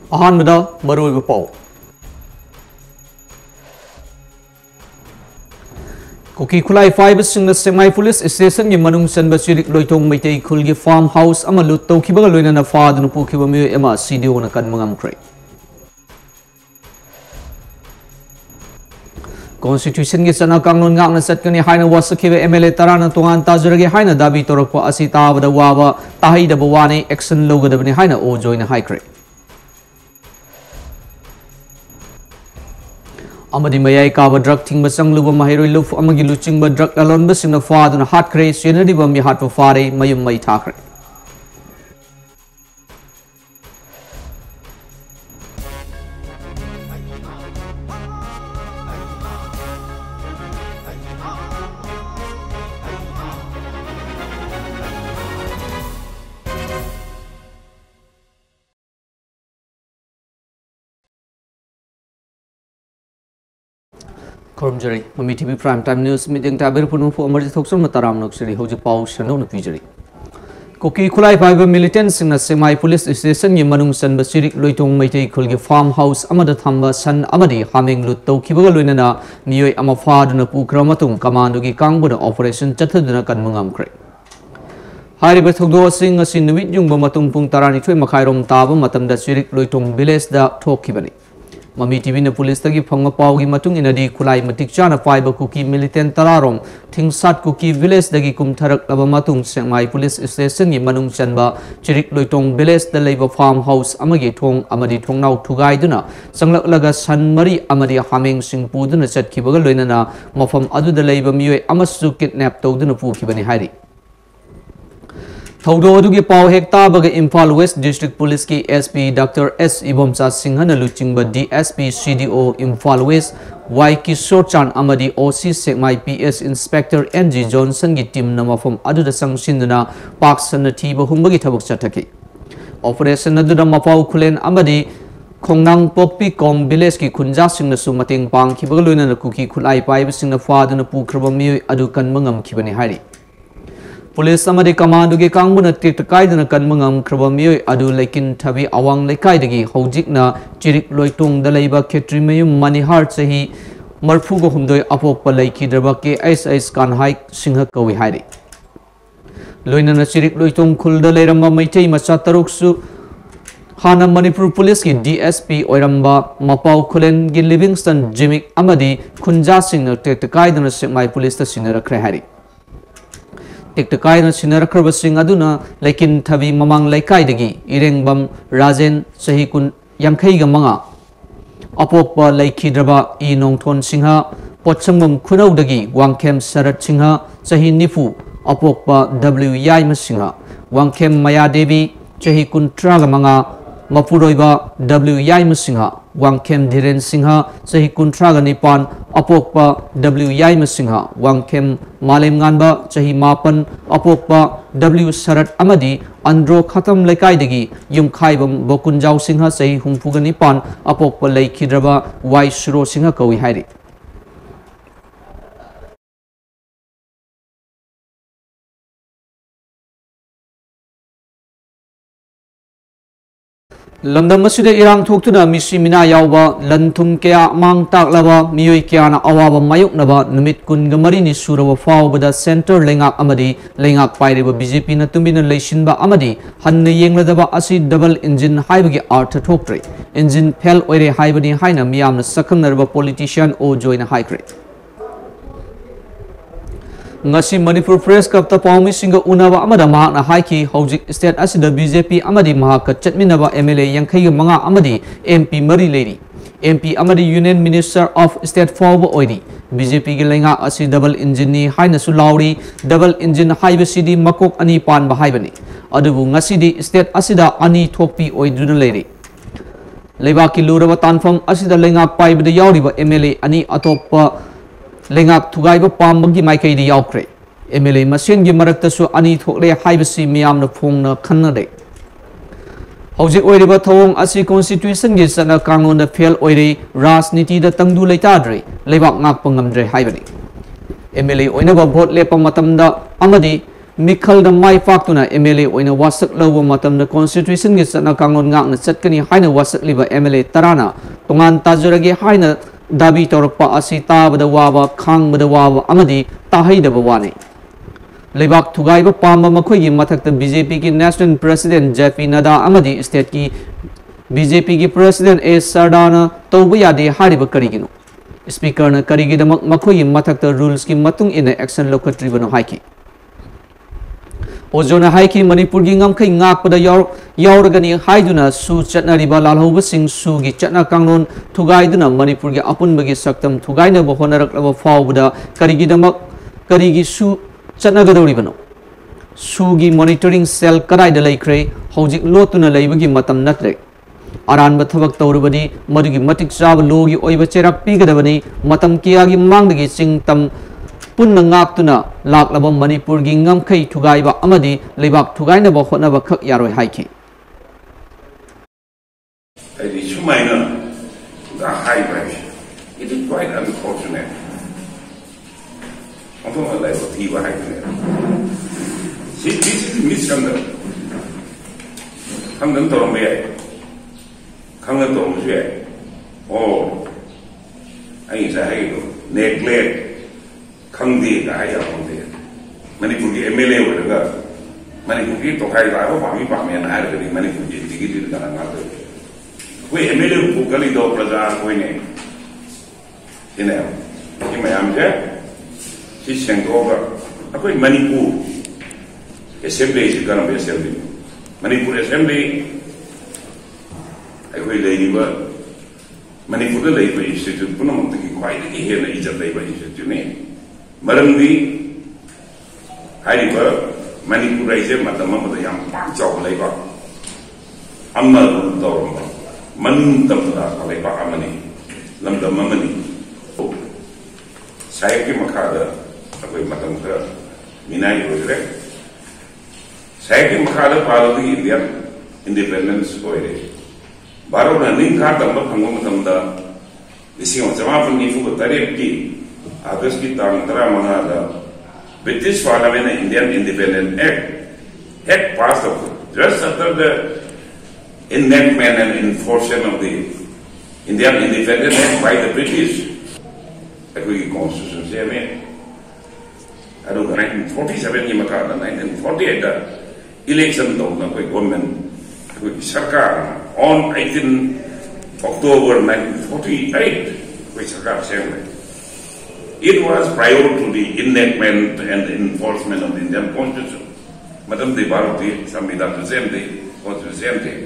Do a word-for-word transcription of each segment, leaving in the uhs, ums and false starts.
ꯑꯍꯥꯟꯕꯗ ꯃꯔꯨꯑꯣꯏꯕ ꯄꯥꯎ ꯀꯣꯀꯤ ꯈꯨꯠꯂꯥꯏ ꯄꯥꯏꯕꯁꯤꯡꯅ ꯁꯦꯛꯃꯥꯏ ꯄꯨꯂꯤꯁ ꯁ꯭ꯇꯦꯁꯟꯒꯤ ꯃꯅꯨꯡ ꯆꯟꯕ ꯆꯤꯔꯤꯛ ꯂꯣꯏꯇꯣꯡ ꯃꯩꯇꯩ ꯈꯨꯜꯒꯤ ꯐꯥꯔꯝ ꯍꯥꯎꯁ ꯑꯃ ꯂꯨꯠ ꯇꯧꯈꯤꯕꯒ ꯂꯣꯏꯅꯅ ꯐꯥꯗꯨꯅ ꯄꯨꯈꯤꯕ ꯃꯤꯑꯣꯏ ꯑꯃ ꯁꯤꯗꯤꯑꯣꯅ ꯀꯟꯕ ꯉꯝꯈ꯭ꯔꯦ꯫ ꯀꯣꯟꯁꯇꯤꯇ꯭ꯌꯨꯁꯟꯒꯤ ꯆꯠꯅ ꯀꯥꯡꯂꯣꯟ ꯉꯥꯛꯅ ꯆꯠꯀꯅꯤ ꯍꯥꯏꯅ ꯋꯥꯁꯛꯈꯤꯕ ꯑꯦꯝ ꯑꯦꯜ ꯑꯦ ꯇꯔꯥꯅ ꯇꯣꯉꯥꯟ ꯇꯥꯖꯔꯒꯦ ꯍꯥꯏꯅ ꯗꯥꯕꯤ ꯇꯧꯔꯛꯄ ꯑꯁꯤ ꯇꯥꯕꯗ ꯋꯥꯕ ꯇꯥꯍꯩꯗꯕ ꯋꯥꯅꯤ, ꯑꯦꯛꯁꯟ ꯂꯧꯒꯗꯕꯅꯤ ꯍꯥꯏꯅ ꯑꯣ ꯖꯣꯏꯅ ꯍꯥꯏꯈ꯭ꯔꯦ꯫ ꯑꯃꯗꯤ ꯃꯌꯥꯏ ꯀꯥꯕ ꯗ꯭ꯔꯒ ꯊꯤꯡꯕ ꯆꯪꯂꯨꯕ ꯃꯍꯩꯔꯣꯏ ꯂꯨꯞ ꯑꯃꯒꯤ ꯂꯨꯆꯤꯡꯕ ꯗ꯭ꯔꯒ ꯂꯂꯣꯟꯕꯁꯤꯡꯅ ꯐꯥꯗꯨꯅ ꯍꯥꯠꯈ꯭ꯔꯦ꯫ ꯆꯦꯟꯅꯔꯤꯕ ꯃꯤꯍꯥꯠꯄ ꯐꯥꯔꯦ, ꯃꯌꯨꯝ ꯃꯩ ꯊꯥꯈ꯭ꯔꯦ꯫ ꯈꯨꯔꯨꯝꯖꯔꯤ ꯃꯃꯤ ꯇꯤꯚꯤ ꯄ꯭ꯔꯥꯏꯝ ꯇꯥꯏꯝ ꯅ꯭ꯌꯨꯁ ꯃꯤꯠꯌꯦꯡ ꯇꯥꯕꯤꯔ ꯄꯨꯝꯅꯃꯛꯄꯨ ꯑꯃꯔꯖꯤꯠ ꯊꯣꯛꯆꯝꯅ ꯇꯔꯥꯝ ꯅꯣꯛꯆꯔꯤ꯫ ꯍꯧꯖꯤꯛ ꯄꯥꯎ ꯁꯟꯗꯣꯛꯅ ꯄꯤꯖꯔꯤ꯫ ꯀꯣꯀꯤ ꯈꯨꯠꯂꯥꯏ ꯄꯥꯏꯕ ꯃꯤꯂꯤꯇꯦꯟꯠꯁꯤꯡꯅ ꯁꯦꯛꯃꯥꯏ ꯄꯨꯂꯤꯁ ꯁ꯭ꯇꯦꯁꯟꯒꯤ ꯃꯅꯨꯡ ꯆꯟꯕ ꯆꯤꯔꯤꯛ ꯂꯣꯏꯇꯣꯡ ꯃꯩꯇꯩ ꯈꯨꯜꯒꯤ ꯐꯥꯔꯝ ꯍꯥꯎꯁ ꯑꯃꯗ ꯊꯝꯕ ꯁꯟ ꯑꯃꯗꯤ ꯍꯥꯃꯦꯡ ꯂꯨꯠ ꯇꯧꯈꯤꯕꯒ ꯂꯣꯏꯅꯅ ꯃꯤꯑꯣꯏ ꯑꯃ ꯐꯥꯗꯨꯅ ꯄꯨꯈ꯭ꯔꯕ ꯃꯇꯨꯡ ꯀꯃꯥꯟꯗꯣꯒꯤ ꯀꯥꯡꯕꯨꯅ ꯑꯣꯄꯔꯦꯁꯟ ꯆꯠꯊꯗꯨꯅ ꯀꯟꯕ ꯉꯝꯈ꯭ꯔꯦ꯫ ꯍꯥꯏꯔꯤꯕ ꯊꯧꯗꯣꯛ ꯑꯁꯤ ꯉꯁꯤ ꯅꯨꯃꯤꯠ ꯌꯨꯡꯕ ꯃꯇꯨꯡ ꯄꯨꯡ ꯇꯔꯥꯅꯤꯊꯣꯏ ꯃꯈꯥꯏꯔꯣꯝ ꯇꯥꯕ ꯃꯇꯝꯗ ꯆꯤꯔꯤꯛ ꯂꯣꯏꯇꯣꯡ ꯚꯤꯂꯦꯖꯗ ꯊꯣꯛꯈꯤꯕꯅꯤ꯫ ꯃꯃꯤ ꯇꯤꯚꯤꯅ ꯄꯨꯂꯤꯁꯇꯒꯤ ꯐꯪꯕ ꯄꯥꯎꯒꯤ ꯃꯇꯨꯡ ꯏꯟꯅꯗꯤ ꯈꯨꯠꯂꯥꯏ ꯃꯇꯤꯛ ꯆꯥꯅ ꯄꯥꯏꯕ ꯀꯨꯀꯤ ꯃꯤꯂꯤꯇꯦꯟꯠ ꯇꯔꯥꯔꯣꯝ ꯊꯤꯡꯁꯥꯠ ꯀꯨꯀꯤ ꯚꯤꯂꯦꯖꯗꯒꯤ ꯀꯨꯝꯊꯔꯛꯂꯕ ꯃꯇꯨꯡ ꯁꯦꯛꯃꯥꯏ ꯄꯨꯂꯤꯁ ꯁ꯭ꯇꯦꯁꯟꯒꯤ ꯃꯅꯨꯡ ꯆꯟꯕ ꯆꯤꯔꯤꯛ ꯂꯣꯏꯇꯣꯡ ꯚꯤꯂꯦꯖꯗ ꯂꯩꯕ ꯐꯥꯔꯝ ꯍꯥꯎꯁ ꯑꯃꯒꯤ ꯊꯣꯡ ꯑꯃꯗꯤ ꯊꯣꯡꯅꯥꯎ ꯊꯨꯒꯥꯏꯗꯨꯅ ꯆꯪꯂꯛꯂꯒ ꯁꯟ ꯃꯔꯤ ꯑꯃꯗꯤ ꯍꯥꯃꯦꯡꯁꯤꯡ ꯄꯨꯗꯨꯅ ꯆꯠꯈꯤꯕꯒ ꯂꯣꯏꯅꯅ ꯃꯐꯝ ꯑꯗꯨꯗ ꯂꯩꯕ ꯃꯤꯑꯣꯏ ꯑꯃꯁꯨ ꯀꯤꯗꯅꯦꯞ ꯇꯧꯗꯨꯅ ꯄꯨꯈꯤꯕꯅꯤ ꯍꯥꯏꯔꯤ꯫ ꯊꯧꯗꯣꯛ ꯑꯗꯨꯒꯤ ꯄꯥꯎ ꯍꯦꯛ ꯇꯥꯕꯒ ꯏꯝꯐꯥꯜ ꯋꯦꯁꯠ ꯗꯤꯁꯇ꯭ꯔꯤꯛꯠ ꯄꯨꯂꯤꯁꯀꯤ S P doctor S Ibomcha ꯁꯤꯡꯍꯅ ꯂꯨꯆꯤꯡꯕ D S P C D O Imphal west Y Kishorchand ꯑꯃꯗꯤ O C Sekmai P S inspector N G ꯖꯣꯟꯁꯟꯒꯤ ꯇꯤꯝꯅ ꯃꯐꯝ ꯑꯗꯨꯗ ꯆꯪꯁꯤꯟꯗꯨꯅ ꯄꯥꯛ ꯁꯟꯅ ꯊꯤꯕ ꯍꯨꯝꯕꯒꯤ ꯊꯕꯛ ꯆꯠꯊꯈꯤ꯫ ꯑꯣꯄꯔꯦꯁꯟ ꯑꯗꯨꯗ ꯃꯄꯥꯎ ꯈꯨꯂꯦꯟ ꯑꯃꯗꯤ ꯈꯣꯡꯅꯥꯡ ꯄꯣꯛꯄꯤ ꯀꯣꯝ ꯚꯤꯂꯦꯖꯀꯤ ꯈꯨꯟꯖꯥꯁꯤꯡꯅꯁꯨ ꯃꯇꯦꯡ ꯄꯥꯡꯈꯤꯕꯒ ꯂꯣꯏꯅꯅ ꯀꯨꯀꯤ ꯈꯨꯠꯂꯥꯏ ꯄꯥꯏꯕꯁꯤꯡꯅ ꯐꯥꯗꯨꯅ ꯄꯨꯈ꯭ꯔꯕ ꯃꯤꯑꯣꯏ ꯑꯗꯨ ꯀꯟꯕ ꯉꯝꯈꯤꯕꯅꯤ ꯍꯥꯏꯔꯤ꯫ ꯄꯨꯂꯤꯁ ꯑꯃꯗꯤ ꯀꯃꯥꯟꯗꯣꯒꯤ ꯀꯥꯡꯕꯨꯅ ꯇꯦꯛꯇ ꯀꯥꯏꯗꯅ ꯀꯟꯕ ꯉꯝꯈ꯭ꯔꯕ ꯃꯤꯑꯣꯏ ꯑꯗꯨ ꯂꯩꯀꯤꯟ ꯊꯕꯤ ꯑꯋꯥꯡ ꯂꯩꯀꯥꯏꯗꯒꯤ ꯍꯧꯖꯤꯛꯅ ꯆꯤꯔꯤꯛ ꯂꯣꯏꯇꯣꯡꯗ ꯂꯩꯕ ꯈꯦꯇ꯭ꯔꯤꯃꯌꯨꯝ ꯃꯅꯤꯍꯥꯔ ꯆꯍꯤ ꯃꯔꯐꯨꯒ ꯍꯨꯝꯗꯣꯏ ꯑꯄꯣꯛꯄ ꯂꯩꯈꯤꯗ꯭ꯔꯕ ꯀꯦ ꯑꯩꯆ ꯑꯩꯆ ꯀꯥꯟꯍꯥꯏ ꯁꯤꯡꯍ ꯀꯧꯏ ꯍꯥꯏꯔꯤ꯫ ꯂꯣꯏꯅꯅ ꯆꯤꯔꯤꯛ ꯂꯣꯏꯇꯣꯡ ꯈꯨꯜꯗ ꯂꯩꯔꯝꯕ ꯃꯩꯇꯩ ꯃꯆꯥ ꯇꯔꯨꯛꯁꯨ ꯍꯥꯟꯅ ꯃꯅꯤꯄꯨꯔ ꯄꯨꯂꯤꯁꯀꯤ ꯗꯤ ꯑꯦꯁ ꯄꯤ ꯑꯣꯏꯔꯝꯕ ꯃꯄꯥꯎ ꯈꯨꯂꯦꯟꯒꯤ ꯂꯤꯚꯤꯡꯁꯇꯟ ꯖꯤꯃꯤꯛ ꯑꯃꯗꯤ ꯈꯨꯟꯖꯥꯁꯤꯡꯅ ꯇꯦꯛꯇ ꯀꯥꯏꯗꯅ ꯁꯦꯛꯃꯥꯏ ꯄꯨꯂꯤꯁꯇ ꯁꯤꯟꯅꯔꯛꯈ꯭ꯔꯦ ꯍꯥꯏꯔꯤ꯫ ꯇꯦꯛꯇ ꯀꯥꯏꯗꯅ ꯁꯤꯟꯅꯔꯛꯈ꯭ꯔꯕꯁꯤꯡ ꯑꯗꯨꯅ ꯂꯩꯀꯤꯟ ꯊꯕꯤ ꯃꯃꯥꯡ ꯂꯩꯀꯥꯏꯗꯒꯤ ꯏꯔꯦꯡꯕꯝ ꯔꯥꯖꯦꯟ ꯆꯍꯤ ꯀꯨꯟ ꯌꯥꯡꯈꯩꯒ ꯃꯉꯥ ꯑꯄꯣꯛꯄ ꯂꯩꯈꯤꯗ꯭ꯔꯕ ꯏ ꯅꯣꯡꯊꯣꯟ ꯁꯤꯡꯍ, ꯄꯣꯠꯁꯪꯕꯝ ꯈꯨꯅꯧꯗꯒꯤ ꯋꯥꯡꯈꯦꯝ ꯁꯔꯠ ꯁꯤꯡꯍ ꯆꯍꯤ ꯅꯤꯐꯨ ꯑꯄꯣꯛꯄ ꯗꯕ꯭ꯂꯤꯎ ꯌꯥꯏꯃ ꯁꯤꯡꯍ, ꯋꯥꯡꯈꯦꯝ ꯃꯌꯥꯗꯦꯕꯤ ꯆꯍꯤ ꯀꯨꯟꯊ꯭ꯔꯥꯒ ꯃꯉꯥ ꯃꯄꯨꯔꯣꯏꯕ ꯗꯕ꯭ꯂꯤꯎ ꯌꯥꯏꯃ ꯁꯤꯡꯍ, ꯋꯥꯡꯈꯦꯝ ꯙꯤꯔꯦꯟ ꯁꯤꯡꯍ ꯆꯍꯤ ꯀꯨꯟꯊ꯭ꯔꯥꯒ ꯅꯤꯄꯥꯟ ꯑꯄꯣꯛꯄ ꯗꯕ꯭ꯂꯤꯎ ꯌꯥꯏꯃ ꯁꯤꯡꯍ, ꯋꯥꯡꯈꯦꯝ ꯃꯥꯂꯦꯝ ꯉꯥꯟꯕ ꯆꯍꯤ ꯃꯥꯄꯟ ꯑꯄꯣꯛꯄ ꯗꯕ꯭ꯂꯤꯎ ꯁꯔꯠ ꯑꯃꯗꯤ ꯑꯟꯗ꯭ꯔꯣ ꯈꯥꯇꯝ ꯂꯩꯀꯥꯏꯗꯒꯤ ꯌꯨꯝꯈꯥꯏꯕꯝ ꯕꯣꯀꯨꯟꯖꯥꯎ ꯁꯤꯡꯍ ꯆꯍꯤ ꯍꯨꯝꯐꯨꯒ ꯅꯤꯄꯥꯟ ꯑꯄꯣꯛꯄ ꯂꯩꯈꯤꯗ꯭ꯔꯕ ꯋꯥꯏ ꯁꯨꯔꯣ ꯁꯤꯡꯍ ꯀꯧꯏ ꯍꯥꯏꯔꯤ꯫ ꯂꯝꯗꯝ ꯑꯁꯤꯗ ꯏꯔꯥꯡ ꯊꯣꯛꯇꯨꯅ ꯃꯤꯁꯤ ꯃꯤꯅꯥ ꯌꯥꯎꯕ ꯂꯟ ꯊꯨꯝ ꯀꯌꯥ ꯃꯥꯡ ꯇꯥꯛꯂꯕ ꯃꯤꯑꯣꯏ ꯀꯌꯥꯅ ꯑꯋꯥꯕ ꯃꯥꯌꯣꯛꯅꯕ ꯅꯨꯃꯤꯠ ꯀꯨꯟꯒ ꯃꯔꯤꯅꯤ ꯁꯨꯔꯕ ꯐꯥꯎꯕꯗ ꯁꯦꯟꯇꯔ ꯂꯩꯉꯥꯛ ꯑꯃꯗꯤ ꯂꯩꯉꯥꯛ ꯄꯥꯏꯔꯤꯕ ꯕꯤ ꯖꯦ ꯄꯤꯅ ꯇꯨꯃꯤꯟꯅ ꯂꯩꯁꯤꯟꯕ ꯑꯃꯗꯤ ꯍꯟꯅ ꯌꯦꯡꯂꯗꯕ ꯑꯁꯤ ꯗꯕꯜ ꯏꯟꯖꯤꯟ ꯍꯥꯏꯕꯒꯤ ꯑꯥꯔꯊ ꯊꯣꯛꯇ꯭ꯔꯦ, ꯏꯟꯖꯤꯟ ꯐꯦꯜ ꯑꯣꯏꯔꯦ ꯍꯥꯏꯕꯅꯤ ꯍꯥꯏꯅ ꯃꯤꯌꯥꯝꯅ ꯁꯛꯈꯪꯅꯔꯕ ꯄꯣꯂꯤꯇꯤꯁꯤꯌꯥꯟ ꯑꯣ ꯖꯣꯏꯅ ꯍꯥꯏꯈ꯭ꯔꯦ꯫ ngasi Manipur Press Club ta paumi-singa unaba amada mahakna haiki hojik state asida B J P amadi mahaka chatminaba M L A yankhaiga manga amadi M P mari leiri M P amadi Union Minister of State fawba oiri B J P gi lenga asi double engine ni haina su lauri double engine haiba sidi makok ani pan ba haibani adubu ngasi di state asida ani thokpi oiduna leiri leibaki luraba tanfam asida lenga paibada yauriba M L A ani atoppa लेंगाक थुगाइब पामबगी माइकैदि यावख्रे M L A मसेनगी मरक्तसु अनि थोकले हाइबसि मियामना फोंगना खन्नदे हौजिक ओइरिबा थवोंग असि constitution गी सना कांगोन fail ओइरे राजनीति the तंगदु लेताद्रे लेबाक ngak पंगमद्रे हाइबनि M L A ओइनबा vote लेपा मतमदा अमदि Mikhal da mai faktuna M L A oina wasak lawa matam na constitution gi satna kangon ngak na chatkani haina wasak liba M L A tarana tongan tajuragi haina dabi torpa asi tabada waba khangbada waba amadi tahaidaba wani Lebak Thugaiba Pamba Makogi Matak the B J P ki National President J P Nada Amadi State ki B J P ki President A Sardana Tobaya de Hariba Karigino Speaker na Karigida Makogi Matak the rules ki matung in the action local tribunal hiki Ozona hiki Manipur gingam kai ngak pada yaur yauragani haiduna su chatna riba lalhoba sing su gi chatna kangnon thugaiduna Manipur gi apun bagi saktam thugaina bo honarak laba fawda Karigida mak Karigi su Chatna Gadoribano Sugi monitoring cell Karai the Lake Hojik Lotuna Labagi Matam Natre Aran Batavak Taurabadi Madugi Matik Sav Logi Oivacherak Pigadabani Matam Kiagi Mangagi Sing Tam Punangaktuna Lak Labam Manipur Gingam Kai Tugaiba Amadi Lebak Tugaina Bohonava Kak Yaro Hike. It is minor, the high price. It is quite unfortunate. I'm talking about like T Y. See, this is misconduct. Come to me. Come to me. Oh, I say, neglect. Come the guy out there. Manipuri M L A with a girl. Manipuri to hide out of me, Pami and I really Manipuri ticket. We M L A who gully do Praja winning. You know, in my arm there. She sent over a quick Manipur assembly is going to be assembly. Manipur assembly, I will labor Manipur Labor Institute, Punamaki quite here in the Labor Institute name. Marambi, Hariber, Manipur is a Matamama, the young parts of labor. Amma Dorma, Mantamda, Labor Amani, Lambda Mamani, Sayaki Makada. Aku matam ke Minai Rojrek. Saya ke Makada pada di India independence koide. Baru nanti kar tempat panggung matam dah. Isi macam apa ni fu bertarif ki. Agak kita antara mana ada. British Parliament Indian Independent Act. Act passed of just after the enactment and enforcement of the Indian Independent Act by the British. Aku ini constitution saya ni. Aduh, nineteen forty-seven ni maka nineteen forty-eight dah election tu nak kau government, kau sarkar on eighteenth October nineteen forty-eight, kau sarkar siapa? It was prior to the enactment and the enforcement of the Indian Constitution. Macam di Bharati Samvidhan tu same day, Constitution same day.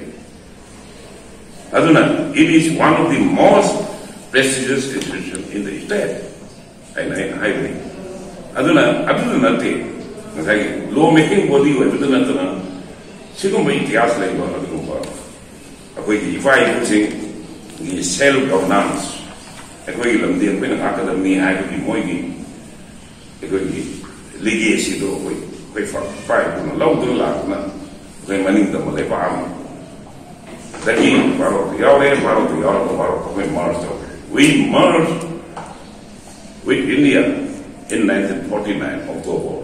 Aduna, it is one of the most prestigious institutions in the state. I know, I believe. Aduna, aduna nanti, macam law making body itu betul nanti na, siapa yang tias lagi bahawa itu apa? Aku ini ifai itu sih, ini self governance. Aku ini dalam dia punya akademi, aku ini moi ini, aku ini legacy itu, aku ini ifai itu na, lalu tu lah na, aku ini maning tu mulai paham. Jadi baru tiada, baru tiada, baru aku ini merge. We merged with India in nineteen forty-nine October.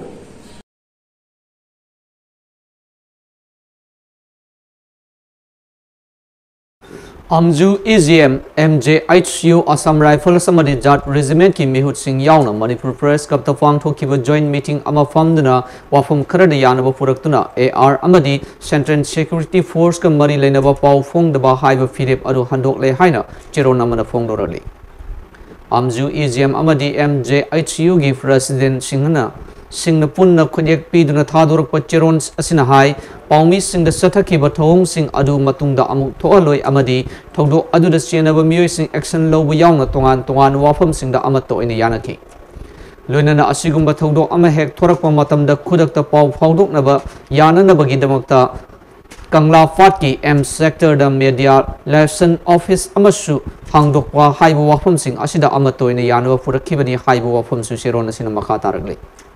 Amju E G M M J H U Assam Rifle Samadi Jat Regiment ki Mehut Singh Yauna Manipur Press Club ta Fang Thokiba joint meeting ama famduna wafum kharada yanaba puraktuna A R amadi Central Security Force ka mari lenaba pau phong daba haiba firep adu handok le haina chiro namana phong dorali. Amju E G M amadi M J H U gi President Singhana Singh punna khudek piduna thadorak pachiron asina hai paumi sing da sathaki ba thong sing adu matungda amuk thoaloi amadi thodo adu da chenaba mioi sing action lo bu yauna tongan tongan wafam sing da amato ina yanaki loinana asigumba thodo ama hek thorakpa matam da khudak ta pau phawdok naba yanana bagi damakta Kangla Fatki M sector da media lesson office amasu hangdokwa haibu wafam sing asida amato ina yanaba purakibani haibu wafam su serona sina makha taragli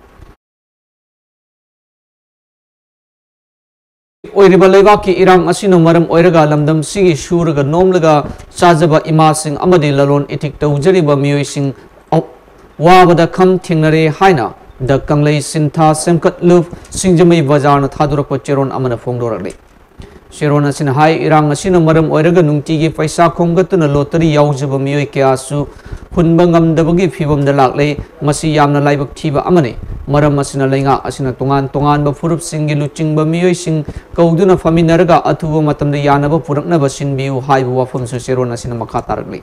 Oiriba Levaki Irang Asino Maram Oiraga Lamdam Sigi Shuraga Nomlaga Sajaba Ima Sing Amadi Lalon Itik Taujariba Mui Sing Wabada Kam Tingnare Haina द कंगलई सिंथा सेमकत लुफ सिंजमई बाजार न थादुरक चेरोन अमन फोंगदोरले शेरोन असिन हाई इरांग असिन मरम ओइरग नुंगतिगी पैसा खोंगतुना लोटरी यावजब मियोय क्यासु हुनबा ngamdabagi phibamda laklei masi yamna laibak thiba amane maram asina leinga asina tongan tongan ba furup singi luchingba miyoi sing kauduna faminaraga athuba matamda yanaba puraknaba sinbiu haibu wafam su sheron asina makha tarakli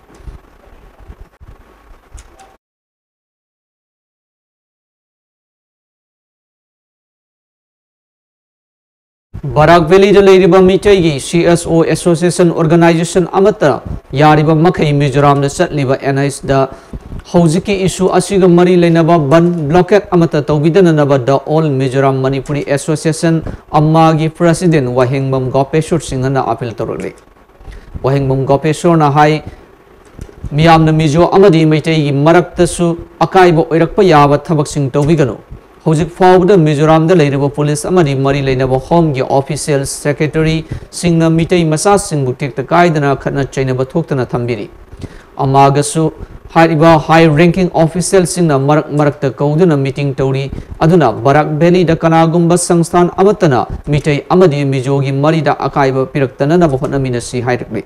Barak Valley the Ladiba Mitegi C S O Association Organization Amata Yariba Makai Mizoram the Satliba and is the Hosiki issue Asiga Mari Lenaba Ban Blocket Amata Tobidan the All Mizoram Manipuri Association Amagi President Wahingbam Gopeshur Singana Apil Torole Wahingbam Gopeshur na Hai Miam the Mizo Amadi Mitegi Maraktasu Akaibo Irakpa Yava Tabak Sing Tobigano Hojik forward the Mizoram the Ladiba Police Amadi Mari Lenaba Home Ge Official Secretary Singna Mitei Masas Sing Butik the Kaidana Katna China Batokana Tambiri Amagasu Hariba high ranking official Singna Marak Marakta Kauduna meeting Tori Aduna Barak Valley the Kanagumba Sangstan Amatana Mitei Amadi Mijogi Marida Akaiba Piraktana Navahona Minasi Hydrically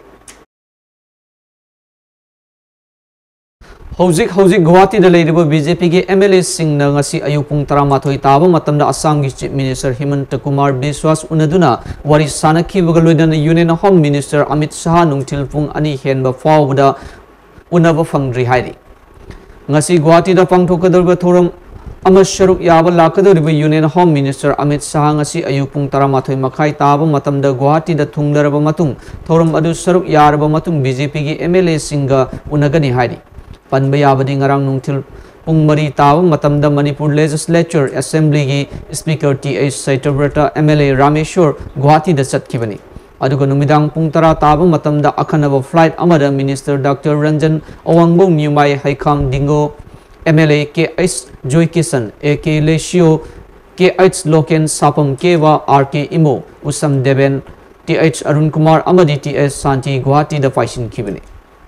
Hojik Hojik Guwahati the Ladiba B J P M L A Singh Nangasi Ayupung Taramatoi Taba Matamda Assam Chief Minister Himanta Kumar Biswas Unaduna Warisana Kivagaludana Union Home Minister Amit Shah Nungtilpung Ani Henba Fawda Unava Fangri Hairi Ngasi Guwahati the Pangtokadurba Thorum Amasharuk Yaba Lakaduriba Union Home Minister Amit Shah Ngasi Ayupung Taramatoi Makai Taba Matamda Guwahati the Tunglaraba Matung Thorum Adu Saruk Yaraba Matung B J P M L A Singha Unagani Hairi Panbayabadi ngarang nungtil pung mari taw matamda Manipur Legislature Assembly gi Speaker T H Saitabrata M L A Rameshwar Guwahati da chatkibani aduga numidang pung tara taw matamda akhanaba flight amada Minister Doctor Ranjan Awangbong Nyumai Haikang Dingo M L A K H Joy Kisan A K Lesio K H Loken Sapam Kewa R K Imo Usam Deben T H Arun Kumar amadi T H Santi Guwahati da faishin kibani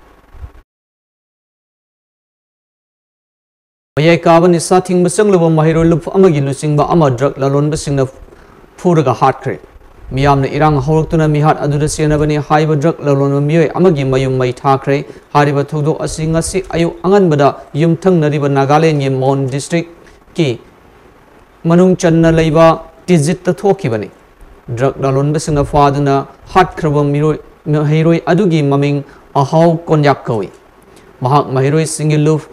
Mayai Kaban is Sating Basangluba Mahiro Lup Amagi Lucingba Ama drug Lalon Basing of Puraga Heart Crate. Miam the Irang Hortuna Mihat Adudasianabani Haiba drug Lalon Mui Amagi Mayum Mai Takre, Hariba Todo Asingasi Ayu Anganbada Yum Tung Nariba Nagaland Yemon District Ki Manung Channa Laiba Tizit the Tokibani. Drug Lalon Basing of Faduna Heart Krabam Hiroi Adugi Maming Ahau Konyakoi. Mahak Mahiroi Single Luf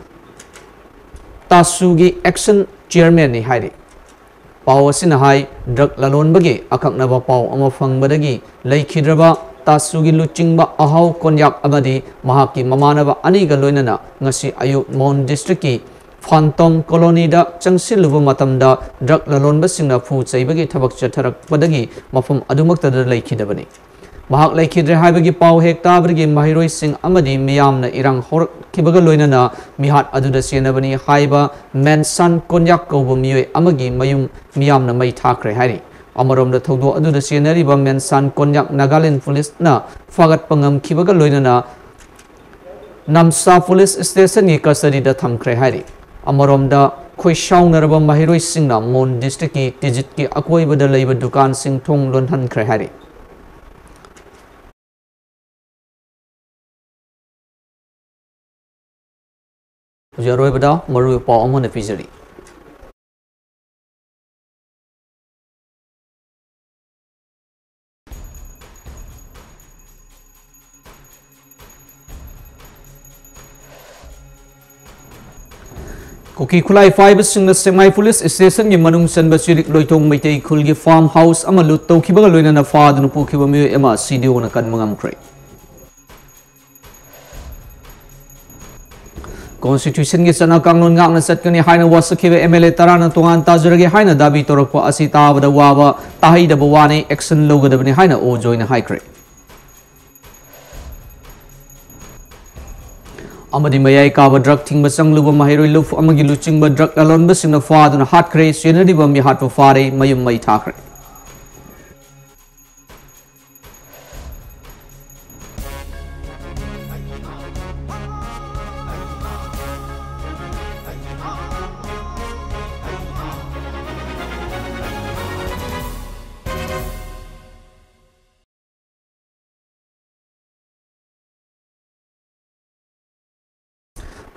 Tasugi Action Chairman ni hairi Pau asina hai drug lalon bagi akak naba pau ama fang badagi laikhidraba Tasugi luchingba ahau konyak amadi mahaki mamanaba ani galoinana ngasi ayu Mon District ki Phantom Colony da changsiluba matamda drug lalon basingna fu chaibagi thabak chatharak badagi mafam adumakta da laikhidabani Mahak laikhidre haibagi pau hek tabrigi mahiroi sing amadi miyamna irang hor kibaga loinana mihat aduda sianabani haiba mensan konyak kobo miyoi amagi mayum miyamna mai thakre hairi amarom da thodo aduda sianari ba mensan konyak Nagaland police na fagat pangam kibaga loinana Namsa police station ni custody da thamkre hairi amarom da khoishaung naraba mahiroi singna Mon District ki tijit ki akoi bada leiba dukan sing thong lon han kre hairi Jaroi bada maru pa amon efficiently. Koki Kulai five sing semi police station yung manung san basirik loitong Meitei Khulgi farmhouse ama luto kibaga loina na faad no po kibami ema C D O na kan mangam kray. Constitution gi sana kanglon ngak na sat kani haina wasakibe M L A tarana tungan tajuragi haina dabi torokpo asita bada wawa tahi da bawane action logo dabni haina o join high kray. Amadi mayai kaba drug ting basang luba mahiroi luf amagi luching ba drug alon basing na faad na hot kray sinadi ba mi hat pa fare mayum may takre.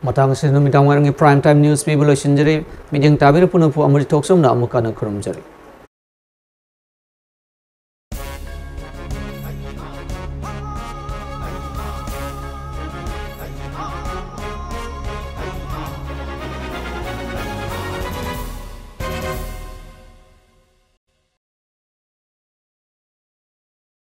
matang sin numitang warang prime time news people shinjari miding tabir punapu amri talk som na amukana kurumjari.